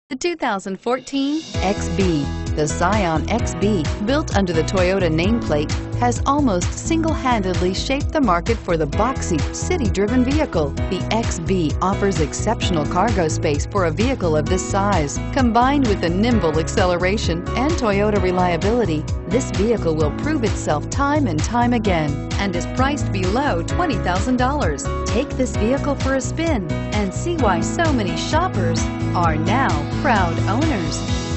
The 2014 XB. The Scion XB, built under the Toyota nameplate, has almost single-handedly shaped the market for the boxy, city-driven vehicle. The XB offers exceptional cargo space for a vehicle of this size. Combined with the nimble acceleration and Toyota reliability, this vehicle will prove itself time and time again and is priced below $20,000. Take this vehicle for a spin and see why so many shoppers are now proud owners.